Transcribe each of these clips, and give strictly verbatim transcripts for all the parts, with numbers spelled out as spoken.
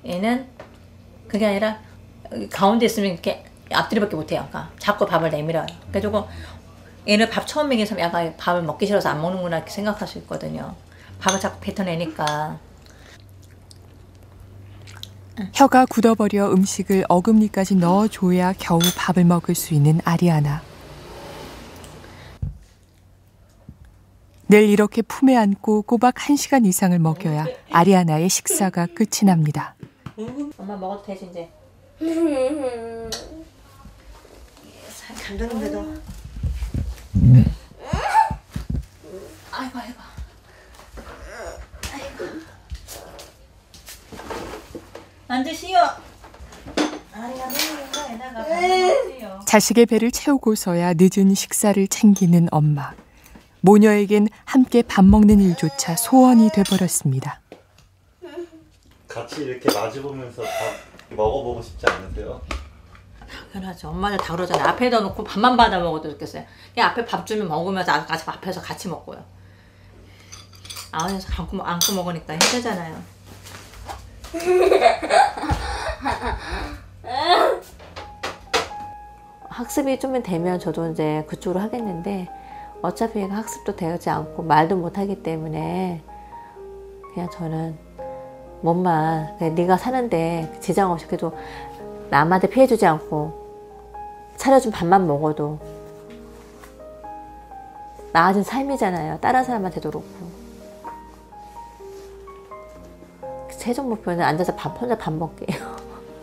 얘는 그게 아니라 가운데 있으면 이렇게 앞뒤로밖에 못해요. 그러니까 자꾸 밥을 내밀어요. 그래가지고 얘는 밥 처음 먹여서 약간 밥을 먹기 싫어서 안 먹는구나 이렇게 생각할 수 있거든요. 밥을 자꾸 뱉어내니까. 혀가 굳어버려 음식을 어금니까지 넣어줘야 겨우 밥을 먹을 수 있는 아리아나. 늘 이렇게 품에 안고 꼬박 한 시간 이상을 먹여야 아리아나의 식사가 끝이 납니다. 엄마 먹어도 되지 이제. 감독님들도. 아이고 아이고. 아이고. 앉으시오. 자식의 배를 채우고서야 늦은 식사를 챙기는 엄마. 모녀에겐 함께 밥 먹는 일조차 소원이 돼버렸습니다. 같이 이렇게 마주보면서 밥 먹어보고 싶지 않으세요? 당연하죠. 엄마들 다 그러잖아요. 앞에다 놓고 밥만 받아 먹어도 좋겠어요. 그냥 앞에 밥 주면 먹으면서 같이 앞에서 같이 먹고요. 아우에서 안고, 안고 먹으니까 힘들잖아요. 학습이 좀 되면 저도 이제 그쪽으로 하겠는데 어차피 학습도 되지 않고 말도 못하기 때문에 그냥 저는 몸만 그냥 네가 사는데 지장 없이 그래도 남한테 피해주지 않고 차려준 밥만 먹어도 나아진 삶이잖아요. 다른 사람한테도 그렇고. 최종 목표는 앉아서 밥 혼자 밥 먹게요.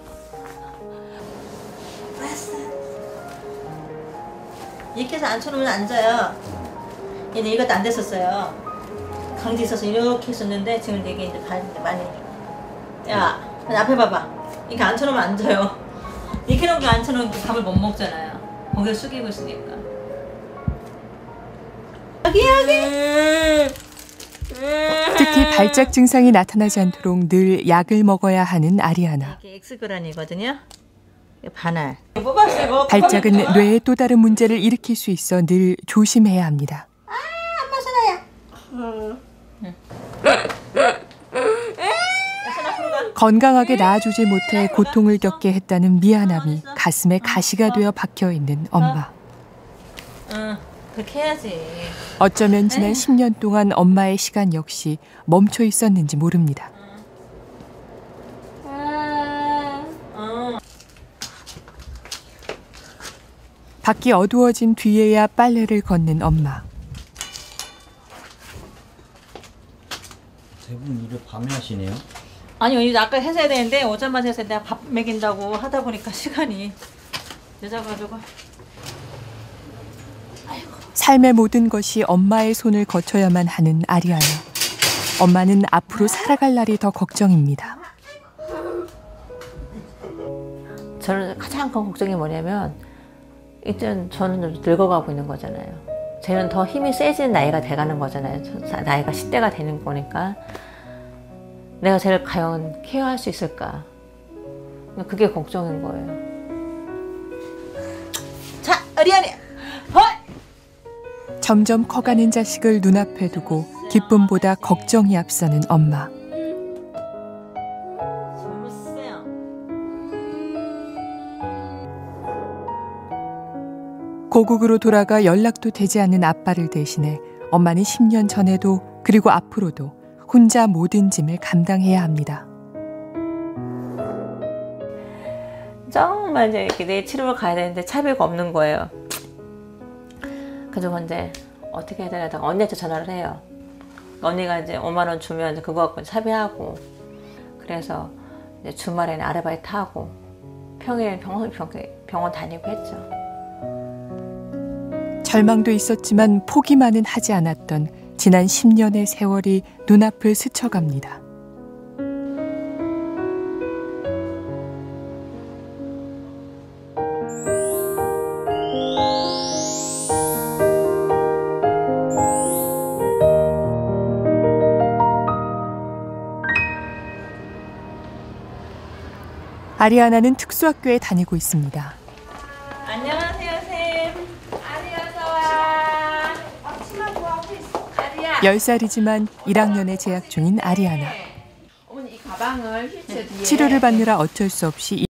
이렇게 해서 앉혀놓으면 앉아요. 얘는 이것도 안 됐었어요. 강제 있어서 이렇게 했었는데 지금 이게 이제 많이. 야, 앞에 봐봐. 이렇게 앉혀놓으면 앉아요. 이렇게 놓은 게 앉혀놓으면 밥을 못 먹잖아요. 고개를 숙이고 있으니까. 여기 여기. 특히 발작 증상이 나타나지 않도록 늘 약을 먹어야 하는 아리아나. 이게 엑스그란이거든요. 반알. 뽑았어요. 발작은 뇌의 또 다른 문제를 일으킬 수 있어 늘 조심해야 합니다. 아, 엄마 손아야. 응. 건강하게 낳아주지 못해 고통을 겪게 했다는 미안함이 가슴에 가시가 되어 박혀있는 엄마. 응, 그렇게 해야지. 어쩌면 지난 십 년 동안 엄마의 시간 역시 멈춰 있었는지 모릅니다. 밖이 어두워진 뒤에야 빨래를 걷는 엄마. 대부분 일을 밤에 하시네요? 아니요, 이제 아까 해서야 되는데 오자마자 해서 내가 밥 먹인다고 하다 보니까 시간이 늦어가지고. 아이고. 삶의 모든 것이 엄마의 손을 거쳐야만 하는 아리아나. 엄마는 앞으로 살아갈 날이 더 걱정입니다. 저는 가장 큰 걱정이 뭐냐면 이제 저는 좀 늙어가고 있는 거잖아요. 쟤는 더 힘이 세지는 나이가 돼가는 거잖아요. 나이가 십 대가 되는 거니까 내가 쟤를 과연 케어할 수 있을까? 그게 걱정인 거예요. 자, 어리언이! 점점 커가는 자식을 눈앞에 두고 기쁨보다 걱정이 앞서는 엄마. 고국으로 돌아가 연락도 되지 않는 아빠를 대신해 엄마는 십 년 전에도 그리고 앞으로도 혼자 모든 짐을 감당해야 합니다. 정말 이제 이렇게 내 치료를 가야 되는데 차비가 없는 거예요. 그래서 이제 어떻게 해야 되나 하다가 언니한테 전화를 해요. 언니가 이제 오만 원 주면 이제 그거 갖고 차비하고, 그래서 이제 주말에는 아르바이트 하고 평일에는 병원, 병원 다니고 했죠. 절망도 있었지만 포기만은 하지 않았던 지난 십 년의 세월이 눈앞을 스쳐갑니다. 아리아나는 특수학교에 다니고 있습니다. 안녕하세요, 쌤. 아리아나. 앞치마 뭐 하고 있어? 아리아. 열 살이지만 일 학년에 재학 중인 아리아나. 가방을 휠체어 뒤에 치료를 받느라 어쩔 수 없이